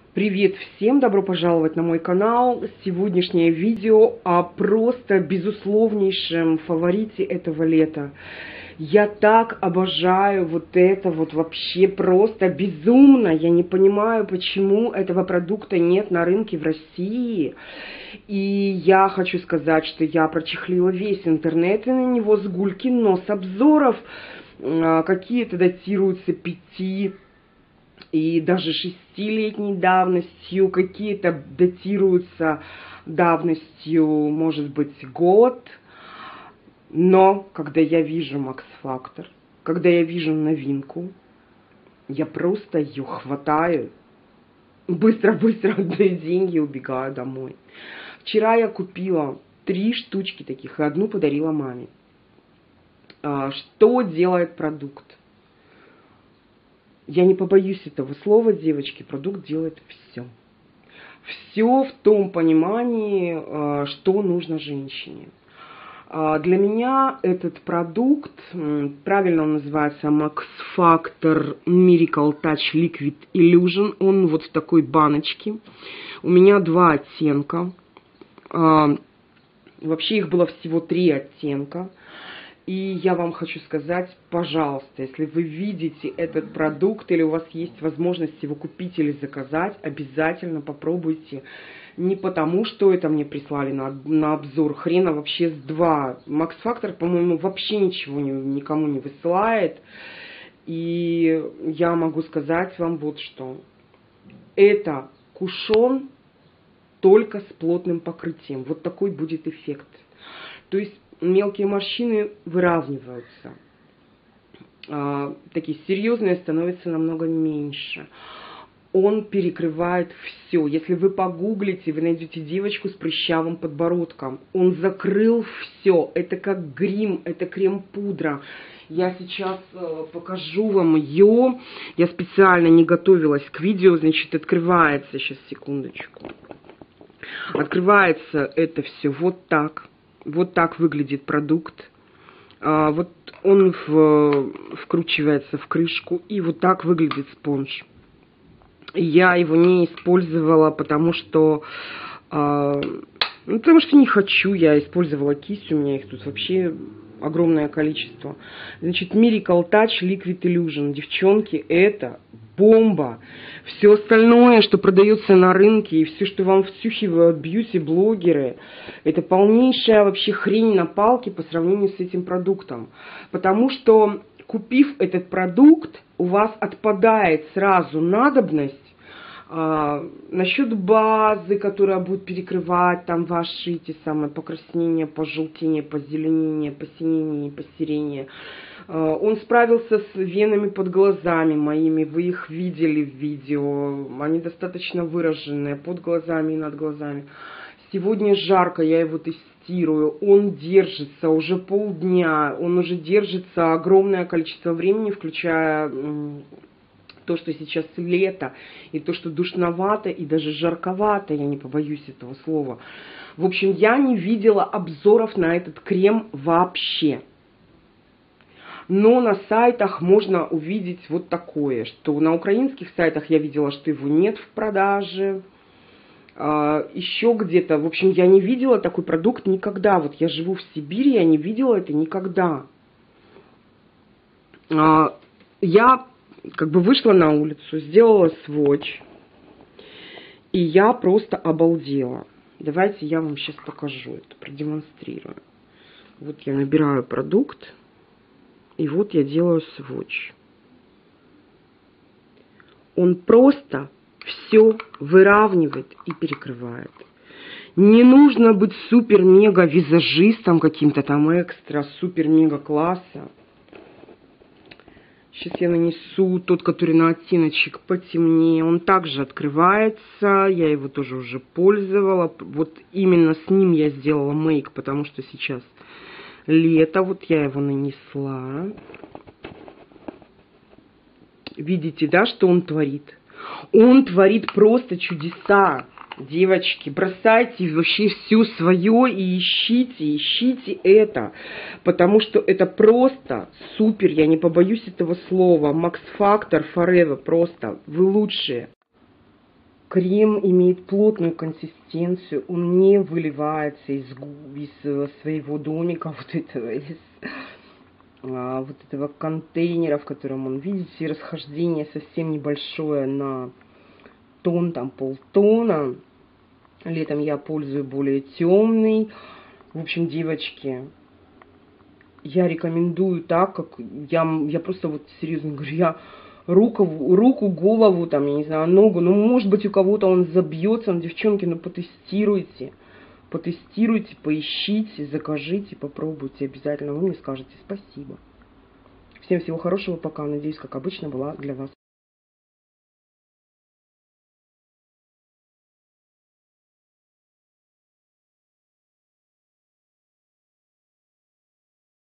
Привет всем, добро пожаловать на мой канал. Сегодняшнее видео о просто безусловнейшем фаворите этого лета. Я так обожаю вот это вот вообще просто безумно. Я не понимаю, почему этого продукта нет на рынке в России. И я хочу сказать, что я прочехлила весь интернет на него с гульки, но с обзоров. Какие-то датируются 5 и даже 6-летней давностью, какие-то датируются давностью, может быть, год. Но когда я вижу Max Factor, когда я вижу новинку, я просто ее хватаю, быстро-быстро отдаю деньги и убегаю домой. Вчера я купила 3 штучки таких и одну подарила маме. Что делает продукт? Я не побоюсь этого слова, девочки, продукт делает все. Все в том понимании, что нужно женщине. Для меня этот продукт, правильно он называется Max Factor Miracle Touch Liquid Illusion, он вот в такой баночке. У меня 2 оттенка. Вообще их было всего 3 оттенка. И я вам хочу сказать, пожалуйста, если вы видите этот продукт или у вас есть возможность его купить или заказать, обязательно попробуйте. Не потому, что это мне прислали на обзор, хрена вообще с 2. Max Factor, по-моему, вообще ничего никому не высылает. И я могу сказать вам вот что. Это кушон только с плотным покрытием. Вот такой будет эффект. То есть мелкие морщины выравниваются. Такие серьезные становятся намного меньше. Он перекрывает все. Если вы погуглите, вы найдете девочку с прыщавым подбородком. Он закрыл все. Это как грим, это крем-пудра. Я сейчас покажу вам ее. Я специально не готовилась к видео. Значит, открывается, сейчас, секундочку. Открывается это все вот так. Вот так выглядит продукт. Вот он вкручивается в крышку. И вот так выглядит спонж. Я его не использовала, потому что не хочу. Я использовала кисть. У меня их тут вообще огромное количество. Значит, Miracle Touch Liquid Illusion. Девчонки, это бомба. Все остальное, что продается на рынке, и все, что вам втюхивают бьюти-блогеры, это полнейшая вообще хрень на палке по сравнению с этим продуктом. Потому что, купив этот продукт, у вас отпадает сразу надобность насчет базы, которая будет перекрывать там ваши эти самые покраснения, пожелтения, позеленения, посинения, посерения. Он справился с венами под глазами моими, вы их видели в видео, они достаточно выраженные под глазами и над глазами. Сегодня жарко, я его тестирую, он держится уже полдня, он уже держится огромное количество времени, включая то, что сейчас лето, и то, что душновато, и даже жарковато, я не побоюсь этого слова. В общем, я не видела обзоров на этот крем вообще. Но на сайтах можно увидеть вот такое, что на украинских сайтах я видела, что его нет в продаже. Еще где-то, в общем, я не видела такой продукт никогда. Вот я живу в Сибири, я не видела это никогда. Я как бы вышла на улицу, сделала сводч, и я просто обалдела. Давайте я вам сейчас покажу это, продемонстрирую. Вот я набираю продукт, и вот я делаю сводч. Он просто все выравнивает и перекрывает. Не нужно быть супер-мега-визажистом каким-то там экстра-супер-мега-класса. Сейчас я нанесу тот, который на оттеночек потемнее. Он также открывается. Я его тоже уже пользовала. Вот именно с ним я сделала мейк, потому что сейчас лето. Вот я его нанесла. Видите, да, что он творит? Он творит просто чудеса. Девочки, бросайте вообще все свое и ищите это, потому что это просто супер, я не побоюсь этого слова. Max Factor Forever, просто вы лучшие. Крем имеет плотную консистенцию, он не выливается из своего домика, вот этого контейнера, в котором он, видите, расхождение совсем небольшое на тон, там полтона. Летом я пользую более темный. В общем, девочки, я рекомендую так, как я просто вот серьезно говорю, я руку, голову, там, я не знаю, ногу, ну, может быть, у кого-то он забьется, девчонки, ну, потестируйте, поищите, закажите, попробуйте, обязательно вы мне скажете спасибо. Всем всего хорошего, пока, надеюсь, как обычно, была для вас